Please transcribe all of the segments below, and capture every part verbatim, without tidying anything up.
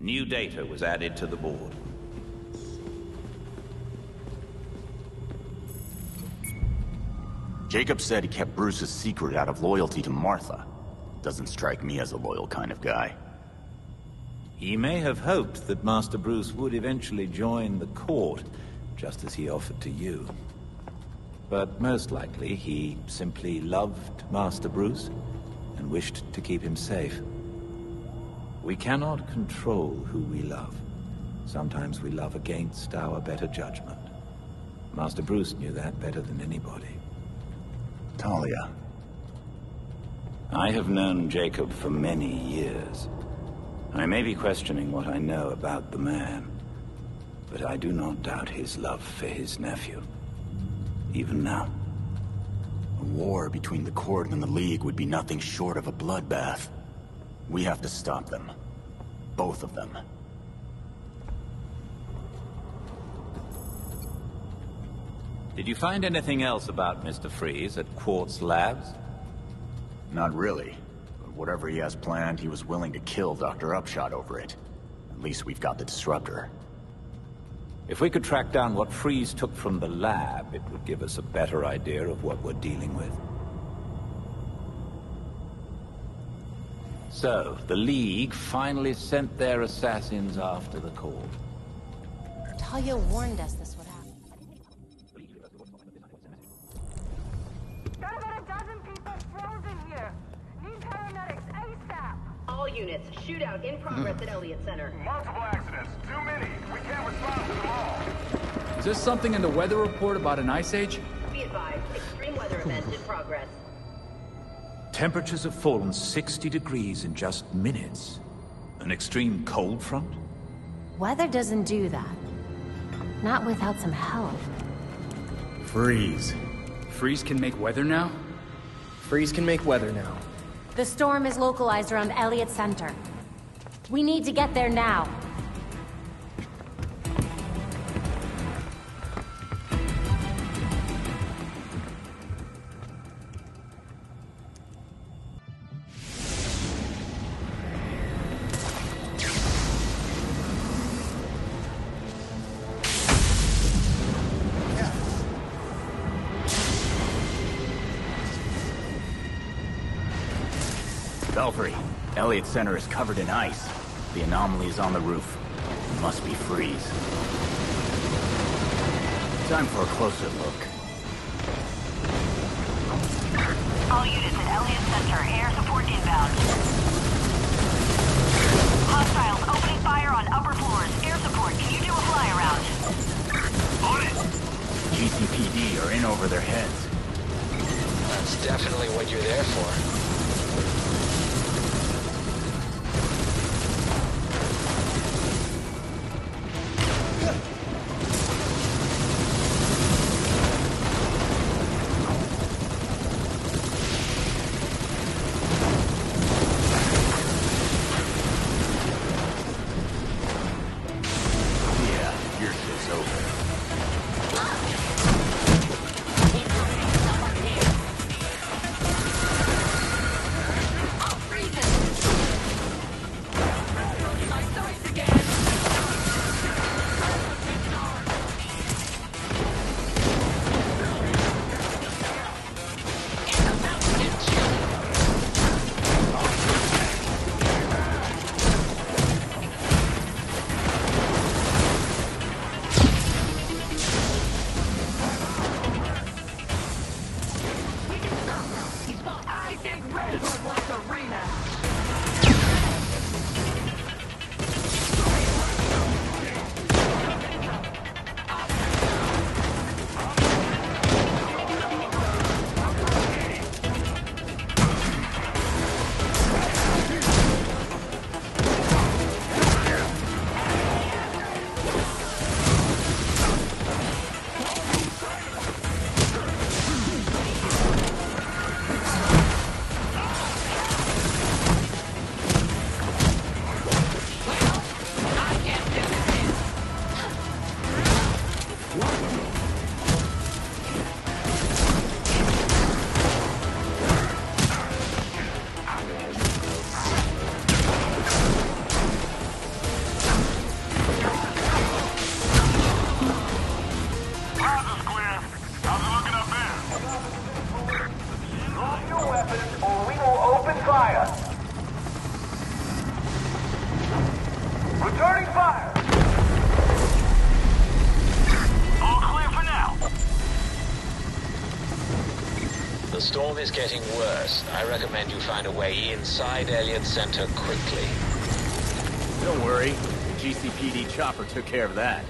New data was added to the board. Jacob said he kept Bruce's secret out of loyalty to Martha. Doesn't strike me as a loyal kind of guy. He may have hoped that Master Bruce would eventually join the court, just as he offered to you. But most likely, he simply loved Master Bruce and wished to keep him safe. We cannot control who we love. Sometimes we love against our better judgment. Master Bruce knew that better than anybody. Talia. I have known Jacob for many years. I may be questioning what I know about the man, but I do not doubt his love for his nephew. Even now. A war between the Court and the League would be nothing short of a bloodbath. We have to stop them. Both of them. Did you find anything else about Mister Freeze at Quartz Labs? Not really. But whatever he has planned, he was willing to kill Doctor Upshot over it. At least we've got the disruptor. If we could track down what Freeze took from the lab, it would give us a better idea of what we're dealing with. So, the League finally sent their assassins after the court. Talia warned us this would happen. Got about a dozen people frozen here. Need paramedics ASAP. All units, shootout in progress at Elliott Center. Multiple accidents. Too many. We can't respond to them all. Is there something in the weather report about an ice age? Be advised, extreme weather event in progress. Temperatures have fallen sixty degrees in just minutes. An extreme cold front? Weather doesn't do that. Not without some help. Freeze. Freeze can make weather now? Freeze can make weather now. The storm is localized around Elliott Center. We need to get there now. Belfry, Elliott Center is covered in ice. The anomaly is on the roof. It must be Freeze. Time for a closer look. All units at Elliott Center, air support inbound. Hostiles opening fire on upper floors. Air support, can you do a fly around? On it! G C P D are in over their heads. That's definitely what you're there for. The storm is getting worse. I recommend you find a way inside Elliott Center quickly. Don't worry. The G C P D chopper took care of that.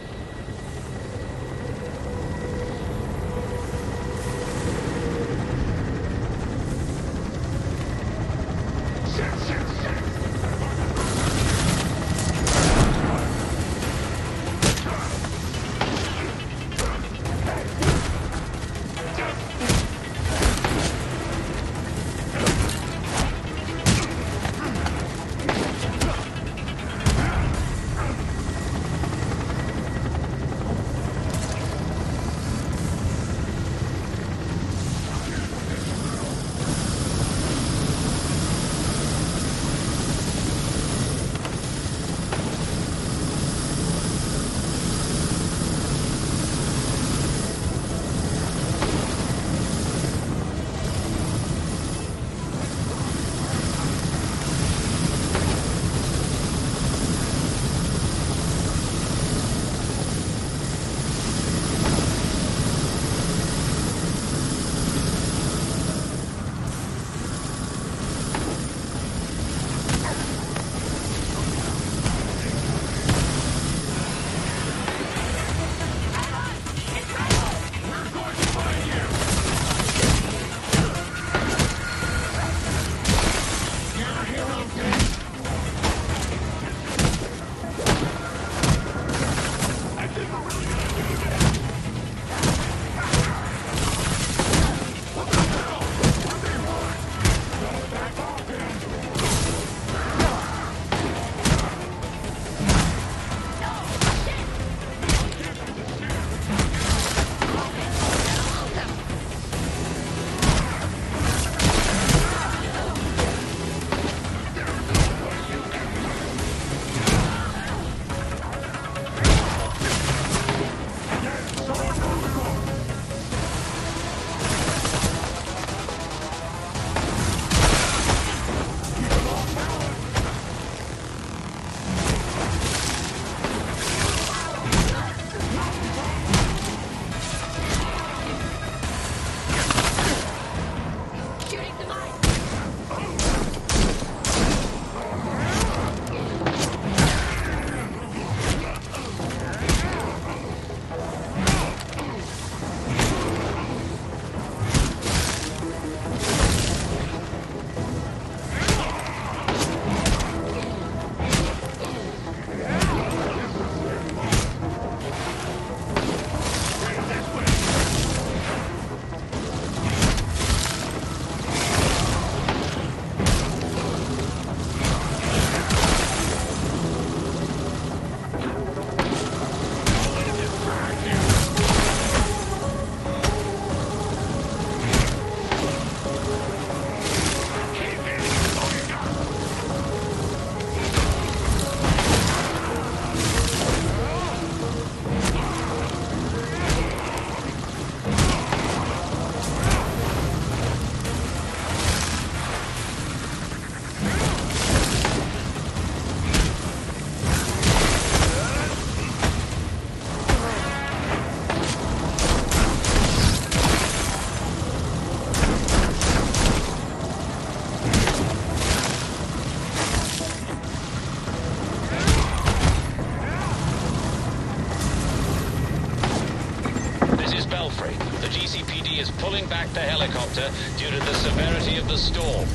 pulling back the helicopter due to the severity of the storm.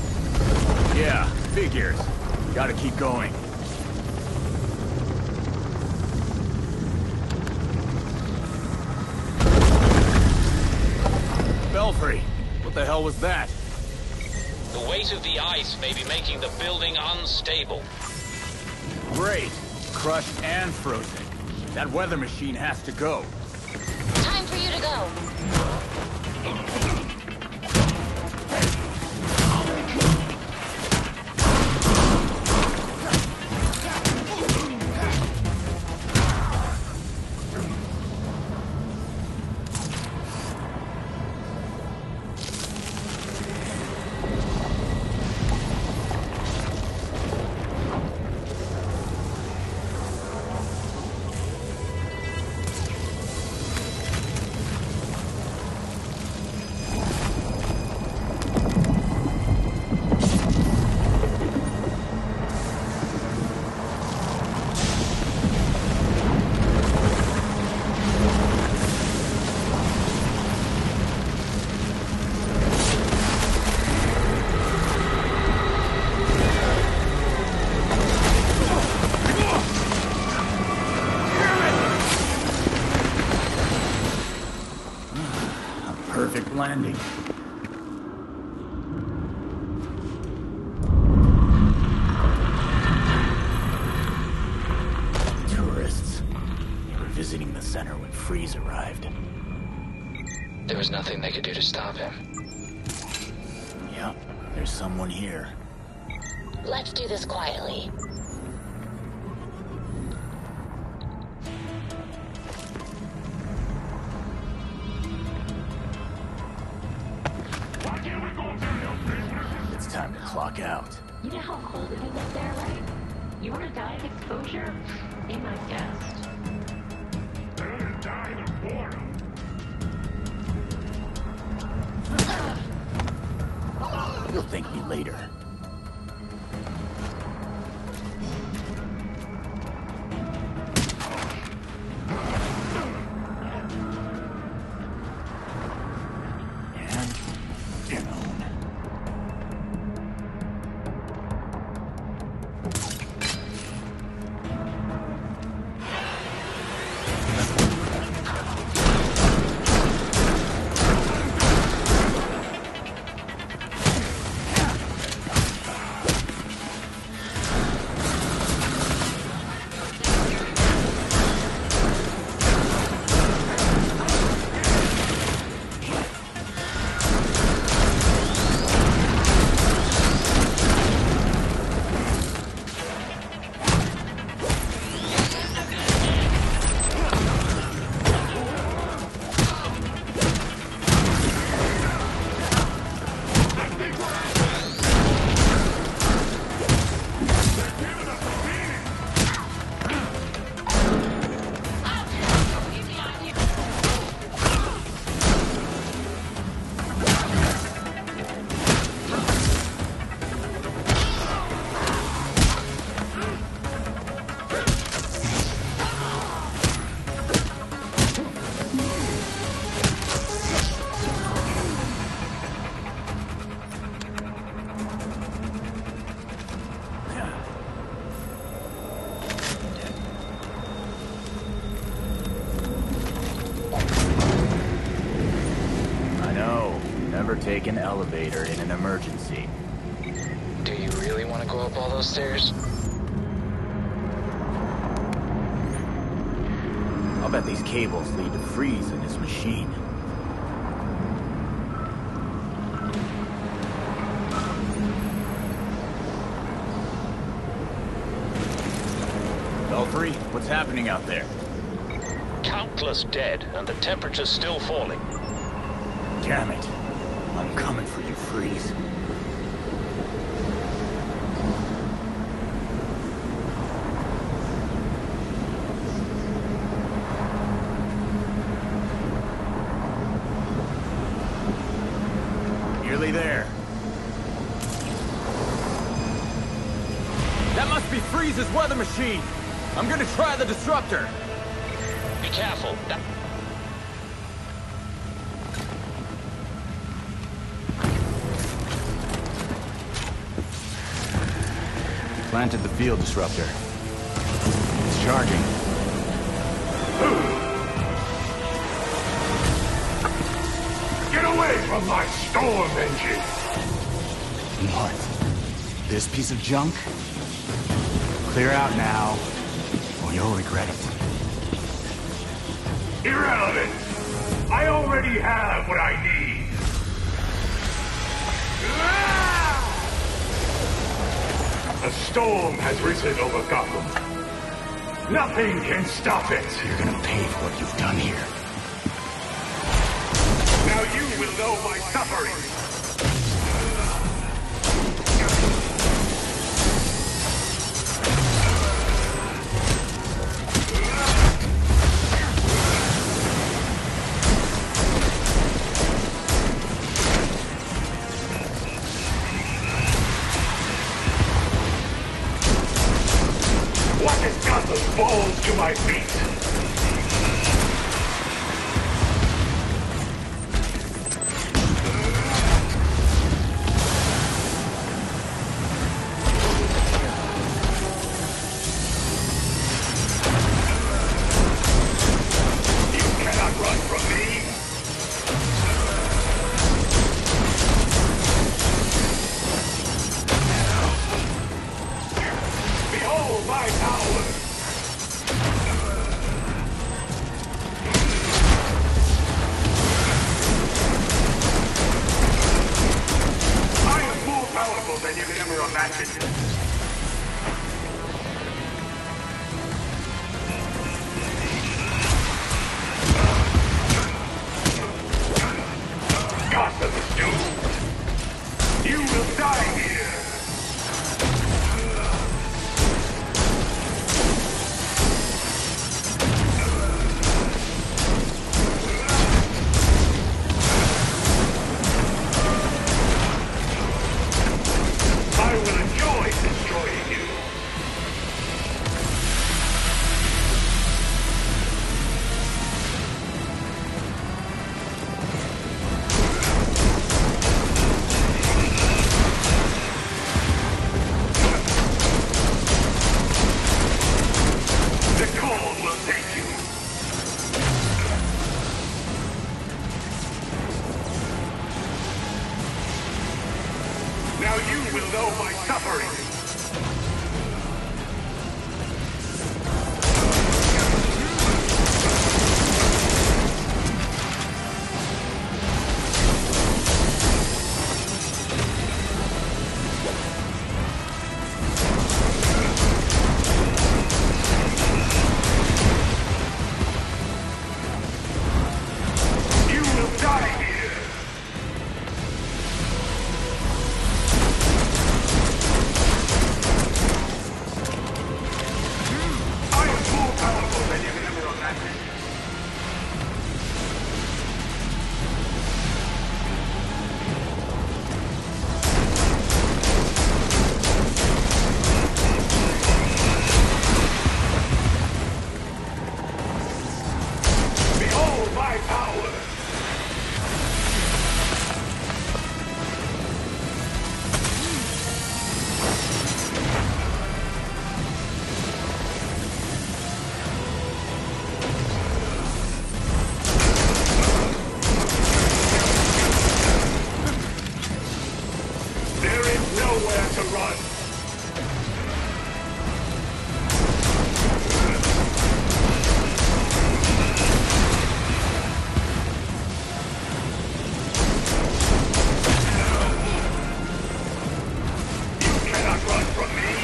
Yeah, figures. Gotta keep going. Belfry, what the hell was that? The weight of the ice may be making the building unstable. Great. Crushed and frozen. That weather machine has to go. Time for you to go. perfect landing. Tourists. They were visiting the center when Freeze arrived. There was nothing they could do to stop him. Yep, there's someone here. Let's do this quietly. It's time to clock out. You know how cold it is up there, right? You want to die of exposure? Be my guest. Better than dying of boredom. You'll thank me later. And down. Take an elevator in an emergency. Do you really want to go up all those stairs? I'll bet these cables lead to Freeze in his machine. Belfry, what's happening out there? Countless dead, and the temperature's still falling. Damn it. I'm coming for you, Freeze. Nearly there. That must be Freeze's weather machine. I'm gonna try the disruptor. Be careful. That Planted the field disruptor. It's charging. Get away from my storm engine! What? This piece of junk? Clear out now, or you'll regret it. Irrelevant! I already have what I need! A storm has risen over Gotham. Nothing can stop it! You're gonna pay for what you've done here. Now you will know my suffering! What has Gotham falls to my feet? ratchet. Gotham is doomed. You will die here. I will enjoy destroying you. The call will take you. Now you will know my suffering. You will die here. I am more powerful than you can ever imagine. Behold my power! There is nowhere to run. You cannot run from me.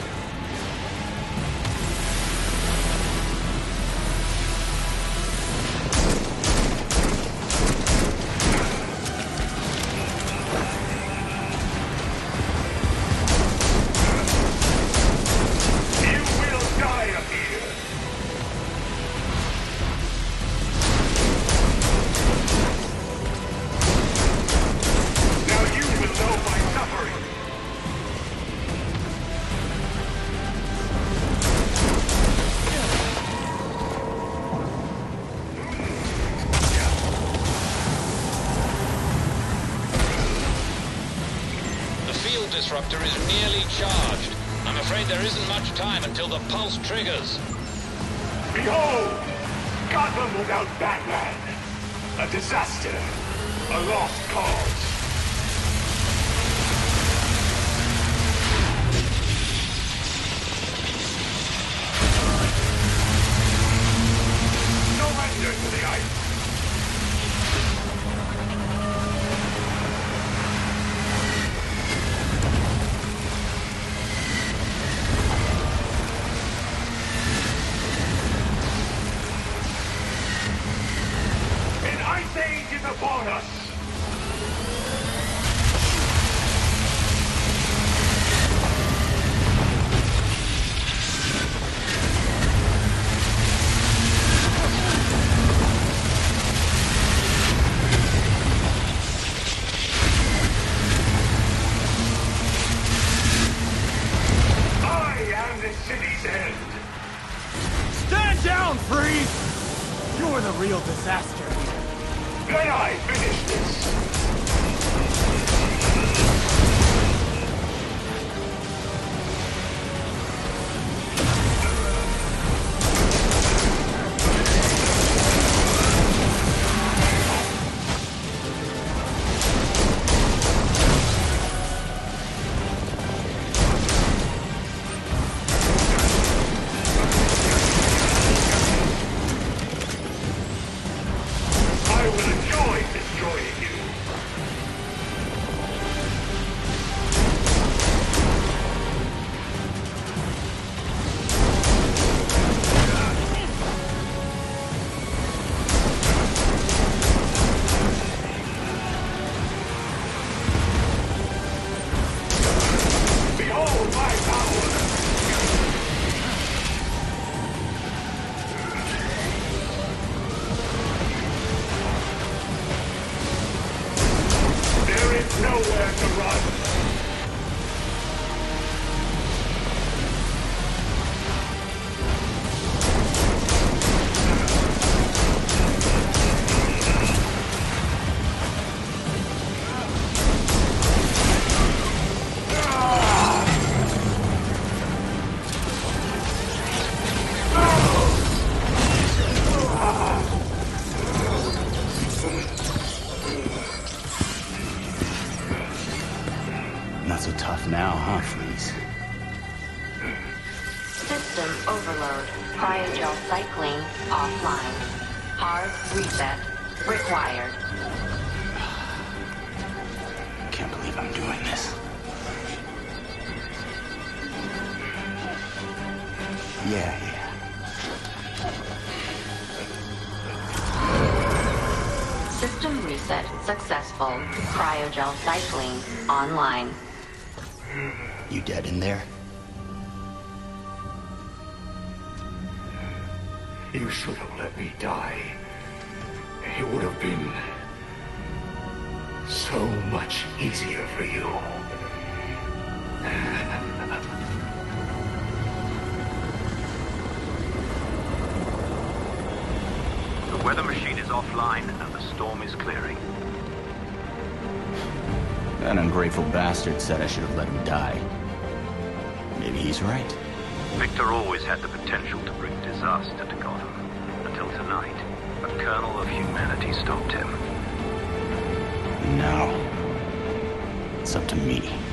You will die up here. Now you will know my suffering. The field disruptor is nearly charged. I'm afraid there isn't much time until the pulse triggers. Behold! Gotham without Batman. A disaster. A lost cause. Surrender to the ice. An ice age is upon us. I am the city's end. Stand down, Freeze! You're the real disaster. Then I finish this. There's nowhere to run. Not so tough now, huh, Freeze? System overload. Cryogel cycling offline. Hard reset required. Can't believe I'm doing this. Yeah, yeah. System reset successful. Cryogel cycling online. You dead in there? You should have let me die. It would have been so much easier for you. The weather machine is offline and the storm is clearing. That ungrateful bastard said I should have let him die. Maybe he's right. Victor always had the potential to bring disaster to Gotham. Until tonight, a kernel of humanity stopped him. Now, it's up to me.